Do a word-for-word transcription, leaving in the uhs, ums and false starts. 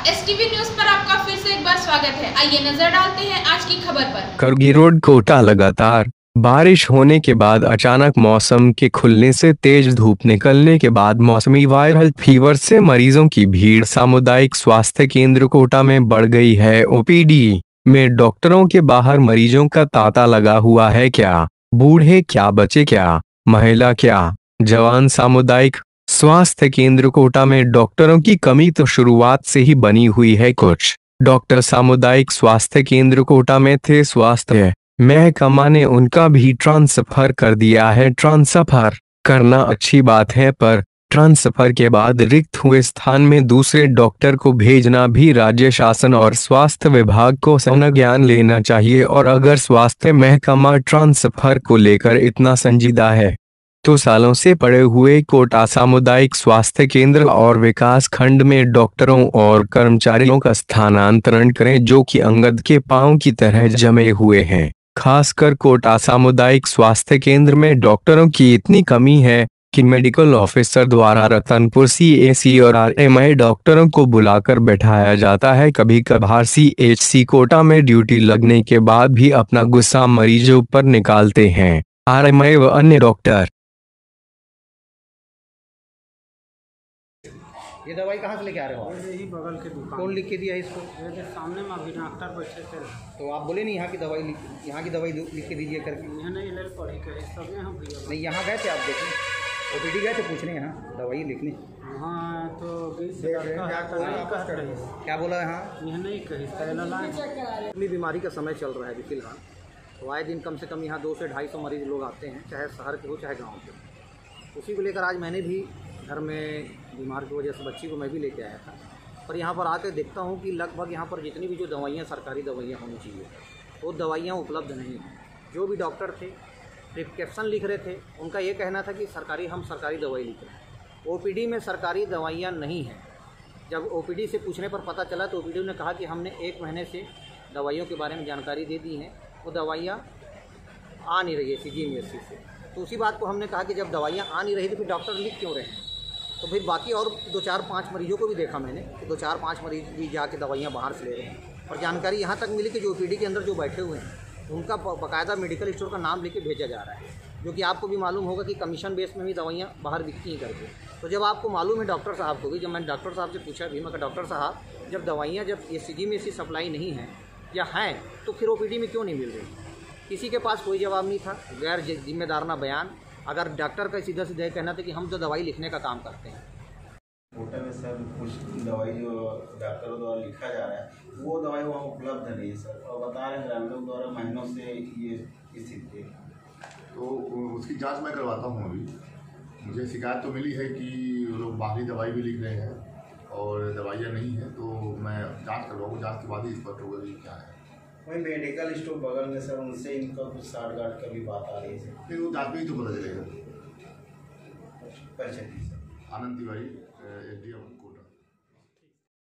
नमस्कार, STV news पर आपका फिर से एक बार स्वागत है। आइए नजर डालते हैं आज की खबर पर। करगी रोड कोटा लगातार बारिश होने के बाद अचानक मौसम के खुलने से तेज धूप निकलने के बाद मौसमी वायरल फीवर से मरीजों की भीड़ सामुदायिक स्वास्थ्य केंद्र कोटा में बढ़ गई है। ओपीडी में डॉक्टरों के बाहर मरीजों का तांता लगा हुआ है। क्या बूढ़े, क्या बच्चे, क्या महिला, क्या जवान। सामुदायिक स्वास्थ्य केंद्र कोटा में डॉक्टरों की कमी तो शुरुआत से ही बनी हुई है। कुछ डॉक्टर सामुदायिक स्वास्थ्य केंद्र कोटा में थे, स्वास्थ्य महकमा ने उनका भी ट्रांसफर कर दिया है। ट्रांसफर करना अच्छी बात है, पर ट्रांसफर के बाद रिक्त हुए स्थान में दूसरे डॉक्टर को भेजना भी राज्य शासन और स्वास्थ्य विभाग को संज्ञान लेना चाहिए। और अगर स्वास्थ्य महकमा ट्रांसफर को लेकर इतना संजीदा है तो सालों से पड़े हुए कोटा सामुदायिक स्वास्थ्य केंद्र और विकास खंड में डॉक्टरों और कर्मचारियों का स्थानांतरण करें, जो कि अंगद के पांव की तरह जमे हुए हैं। खासकर कोटा सामुदायिक स्वास्थ्य केंद्र में डॉक्टरों की इतनी कमी है कि मेडिकल ऑफिसर द्वारा रतनपुर सीएसी और आरएमआई डॉक्टरों को बुलाकर बैठाया जाता है। कभी कभार सीएचसी कोटा में ड्यूटी लगने के बाद भी अपना गुस्सा मरीजों पर निकालते हैं आरएमआई व अन्य डॉक्टर। ये दवाई कहाँ से लेके आ रहे हो? यही बगल के दुकान। कौन लिख के दिया इसको? ये सामने में अभी डॉक्टर बैठे थे। तो आप बोले नहीं यहाँ की दवाई लिख यहाँ की दवाई लिख के दीजिए करके? ये नहीं ले पढ़ी के सब यहाँ भैया नहीं, यहाँ गए थे आप देखने? ओपीडी गए थे पूछने यहाँ दवाई लिखने? हाँ तो बीस हजार क्या बोला यहाँ? यह नहीं कही अपनी बीमारी का समय चल रहा है अभी फिलहाल, तो आए दिन कम से कम यहाँ दो से ढाई सौ मरीज लोग आते हैं, चाहे शहर के हो चाहे गाँव के। उसी को लेकर आज मैंने भी घर में बीमार की वजह से बच्ची को मैं भी लेके आया था, पर यहाँ पर आकर देखता हूँ कि लगभग यहाँ पर जितनी भी जो दवाइयाँ सरकारी दवाइयाँ होनी चाहिए वो दवाइयाँ उपलब्ध नहीं हैं। जो भी डॉक्टर थे प्रिस्क्रिप्शन लिख रहे थे, उनका ये कहना था कि सरकारी हम सरकारी दवाई लिख रहे हैं। ओपीडी में सरकारी दवाइयाँ नहीं हैं। जब ओपीडी से पूछने पर पता चला तो ओपीडी ने कहा कि हमने एक महीने से दवाइयों के बारे में जानकारी दे दी है, वो दवाइयाँ आ नहीं रही है सीजीएमएससी से। तो उसी बात को हमने कहा कि जब दवाइयाँ आ नहीं रही तो फिर डॉक्टर लिख क्यों रहे हैं? तो फिर बाकी और दो चार पांच मरीजों को भी देखा मैंने कि दो चार पांच मरीज भी जाके दवाइयाँ बाहर से ले रहे हैं। और जानकारी यहाँ तक मिली कि जो ओपीडी के अंदर जो बैठे हुए हैं उनका बाकायदा मेडिकल स्टोर का नाम लेके भेजा जा रहा है, जो कि आपको भी मालूम होगा कि कमीशन बेस में भी दवाइयाँ बाहर बिकती हैं करके। तो जब आपको मालूम है डॉक्टर साहब को भी, जब मैंने डॉक्टर साहब से पूछा भी, मैं डॉक्टर साहब जब दवाइयाँ जब ये सी जी में ऐसी सप्लाई नहीं है या हैं तो फिर ओपीडी में क्यों नहीं मिल रही? किसी के पास कोई जवाब नहीं था, गैर जिम्मेदाराना बयान। अगर डॉक्टर का सीधा सीधा कहना था कि हम तो दवाई लिखने का काम करते हैं। कोटा में सर कुछ दवाई जो डॉक्टरों द्वारा लिखा जा रहा है वो दवाई वहाँ उपलब्ध नहीं है सर, और बता रहे हैं हम लोग द्वारा महीनों से ये स्थिति है। तो उसकी जांच मैं करवाता हूँ। अभी मुझे शिकायत तो मिली है कि वो लोग बाहरी दवाई भी लिख रहे हैं और दवाइयाँ नहीं हैं, तो मैं जांच करवाऊँ। जांच के बाद ही स्पष्ट होगा कि क्या है। वही मेडिकल स्टोर बगल में सर, उनसे इनका कुछ साठ गांठ का भी बात आ रही है। फिर वो जांच में ही तो पता चलेगा। परिचय Anand Tiwari, S D M.